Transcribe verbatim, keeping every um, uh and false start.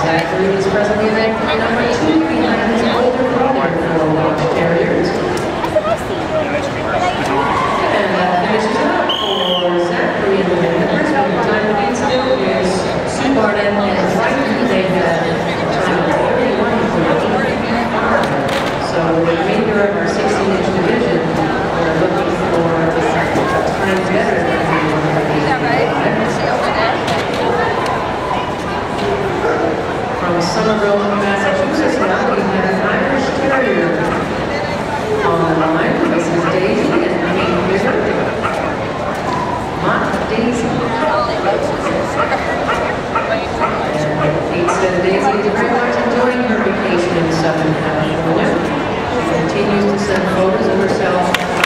Zachary is presently ranked number two behind his older brother for Watch Terriers. And that finishes up for Zachary in the members. From the time of these two is Sue Barnett and Frankie. They had a time of thirty-one point eight five. So the remainder of our sixteen inch division, we're looking for times better than from Somerville, Massachusetts, now we have an Irish Terrier on the line. This is Daisy and Kate River. Mock Daisy. And Kate said Daisy is very much enjoying her vacation in Southern California. She continues to send photos of herself